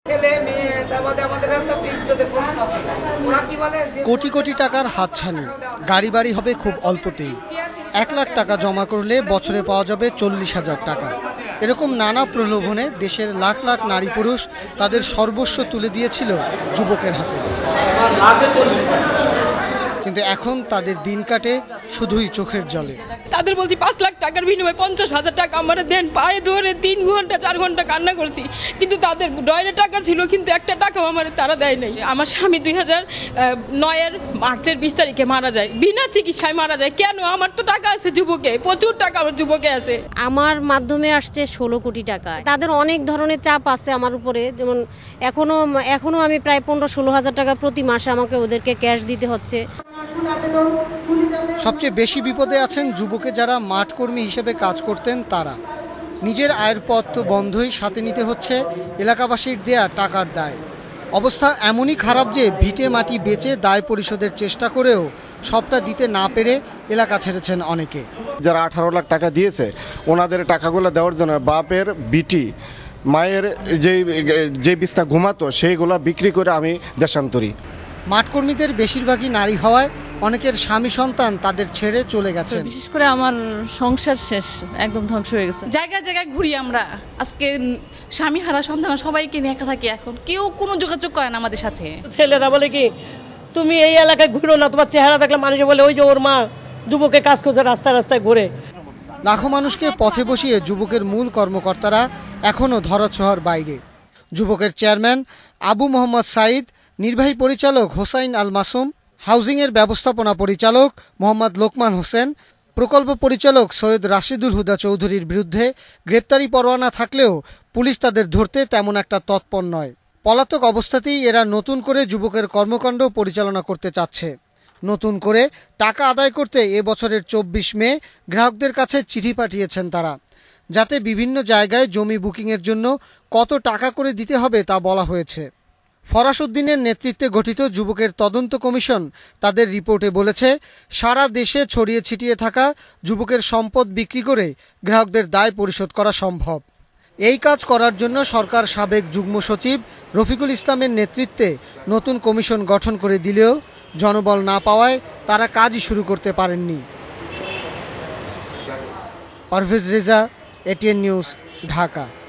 কোটি কোটি টাকার হাতছানি, গাড়ি বাড়ি হবে খুব অল্পতেই। 1 লাখ টাকা জমা করলে বছরে পাওয়া যাবে 40,000 টাকা। এরকম নানা প্রলোভনে দেশের লাখ লাখ নারী পুরুষ তাদের সর্বস্ব তুলে দিয়েছিল যুবকের হাতে। কিন্তু এখন তাদের দিন কাটে শুধুই চোখের জলে। তাদের বলছি 5 লাখ টাকার বিনিময়ে 50,000 টাকা আমার দেন। পায়ে ধরে 3 ঘন্টা 4 ঘন্টা কান্না করছি, কিন্তু তাদের ডয়ের টাকা ছিল, কিন্তু একটা টাকাও আমার তারা দেয় নাই। আমার স্বামী 2009 মার্চের 20 তারিখে মারা যায়, বিনা চিকিৎসায় মারা যায়। কেন? আমার তো টাকা আছে যুবকে, প্রচুর টাকা আমার যুবকে আছে। আমার মাধ্যমে আসছে 16 কোটি টাকা। তাদের অনেক ধরনের চাপ আছে আমার উপরে, যেমন এখনো আমি প্রায় 15-16 হাজার টাকা প্রতি মাসে আমাকে ওদেরকে ক্যাশ দিতে হচ্ছে। সবচেয়ে বেশি বিপদে আছেন যুবকে যারা মাঠ কর্মী হিসেবে কাজ করতেন তারা। নিজের আয়ের পথ তো বন্ধই, সাথে নিতে হচ্ছে এলাকাবাসীর দেয়া টাকার দায়। অবস্থা এমনই খারাপ যে ভিটে মাটি বেচে দায় পরিশোধের চেষ্টা করেও সবটা দিতে না পেরে এলাকা ছেড়েছেন অনেকে। যারা 18 লাখ টাকা দিয়েছে ওনাদের টাকাগুলো দেওয়ার জন্য বাপের বিটি মায়ের যে বিছনা ঘুমাতো সেইগুলা বিক্রি করে আমি দেশান্তরী। মাঠকর্মীদের বেশিরভাগই নারী হওয়ায় অনেকের স্বামী সন্তান তাদের ছেড়ে চলে গেছেন। বিশেষ করে আমার সংসার শেষ, একদম ধ্বংস হয়ে গেছে। জায়গায় জায়গায় ঘুরি আমরা। আজকে স্বামী হারা সন্তান সবাইকে নিয়ে একা থাকি। এখন কেউ কোনো যোগাযোগ করে না আমাদের সাথে। ছেলেরা বলে কি, তুমি এই এলাকায় ঘুরো না, তোমার চেহারা দেখলে মানুষে বলে ওই যে ওর মা যুবকের কাজ করছে রাস্তায় রাস্তায় ঘুরে। লাখো মানুষকে পথে বসিয়ে যুবকের মূল কর্মকর্তারা এখনও ধরাছোঁয়ার বাইরে। যুবকের চেয়ারম্যান আবু মোহাম্মদ সাইদ, নির্বাহী পরিচালক হোসাইন আল মাসুম, হাউজিংয়ের ব্যবস্থাপনা পরিচালক মোহাম্মদ লোকমান হোসেন, প্রকল্প পরিচালক সৈয়দ রাশিদুল হুদা চৌধুরীর বিরুদ্ধে গ্রেপ্তারি পরোয়ানা থাকলেও পুলিশ তাদের ধরতে তেমন একটা তৎপর নয়। পলাতক অবস্থাতেই এরা নতুন করে যুবকের কর্মকাণ্ড পরিচালনা করতে চাচ্ছে। নতুন করে টাকা আদায় করতে এবছরের 24 মে গ্রাহকদের কাছে চিঠি পাঠিয়েছেন তারা, যাতে বিভিন্ন জায়গায় জমি বুকিংয়ের জন্য কত টাকা করে দিতে হবে তা বলা হয়েছে। ফরাস উদ্দিনের নেতৃত্বে গঠিত যুবকের তদন্ত কমিশন তাদের রিপোর্টে বলেছে, সারা দেশে ছড়িয়ে ছিটিয়ে থাকা যুবকের সম্পদ বিক্রি করে গ্রাহকদের দায় পরিশোধ করা সম্ভব। এই কাজ করার জন্য সরকার সাবেক যুগ্ম সচিব রফিকুল ইসলামের নেতৃত্বে নতুন কমিশন গঠন করে দিলেও জনবল না পাওয়ায় তারা কাজই শুরু করতে পারেননি। Parvez Reza, ATN news, Dhaka.